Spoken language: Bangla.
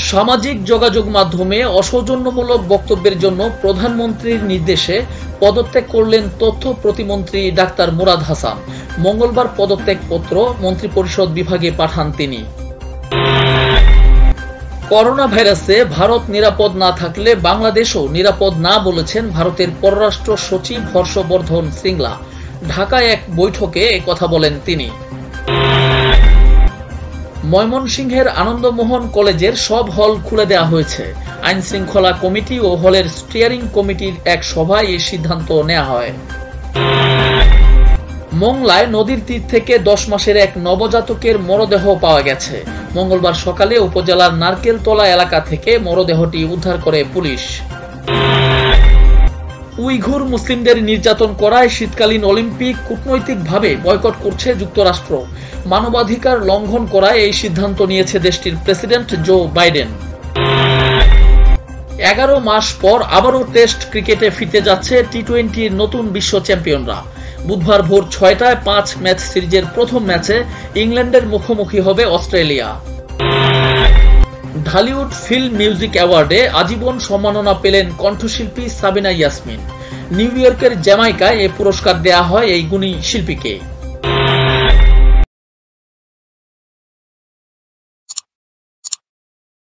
সামাজিক যোগাযোগ মাধ্যমে অসৌজন্যমূলক বক্তব্যের জন্য প্রধানমন্ত্রীর নির্দেশে পদত্যাগ করলেন তথ্য প্রতিমন্ত্রী ডাক্তার মুরাদ হাসান। মঙ্গলবার পদত্যাগপত্র মন্ত্রিপরিষদ বিভাগে পাঠান তিনি। করোনা ভাইরাসে ভারত নিরাপদ না থাকলে বাংলাদেশও নিরাপদ না বলেছেন ভারতের পররাষ্ট্র সচিব হর্ষবর্ধন শ্রিংলা। ঢাকায় এক বৈঠকে একথা বলেন তিনি। ময়মনসিংহের আনন্দমোহন কলেজের সব হল খুলে দেওয়া হয়েছে। আইন শৃঙ্খলা কমিটি ও হলের স্টিয়ারিং কমিটির এক সভায় এই সিদ্ধান্ত নেওয়া হয়। মোংলায় নদীর তীর থেকে 10 মাসের এক নবজাতকের মরদেহ পাওয়া গেছে। মঙ্গলবার সকালে উপজেলার নারকেলতলা এলাকা থেকে মরদেহটি উদ্ধার করে পুলিশ। উইঘুর মুসলিমদের নির্যাতন করায় শীতকালীন অলিম্পিক কূটনৈতিকভাবে বয়কট করছে যুক্তরাষ্ট্র। মানবাধিকার লঙ্ঘন করায় এই সিদ্ধান্ত নিয়েছে দেশটির প্রেসিডেন্ট জো বাইডেন। 11 মাস পর আবারও টেস্ট ক্রিকেটে ফিরতে যাচ্ছে টি-20-র নতুন বিশ্ব চ্যাম্পিয়নরা। বুধবার ভোর 6টায় 5 ম্যাচ সিরিজের প্রথম ম্যাচে ইংল্যান্ডের মুখোমুখি হবে অস্ট্রেলিয়া। ঢালিউড ফিল্ম মিউজিক অ্যাওয়ার্ডে আজীবন সম্মাননা পেলেন কণ্ঠশিল্পী সাবিনা ইয়াসমিন। নিউ ইয়র্কের জ্যামাইকায় এ পুরস্কার দেয়া হয় এই গুণী শিল্পীকে।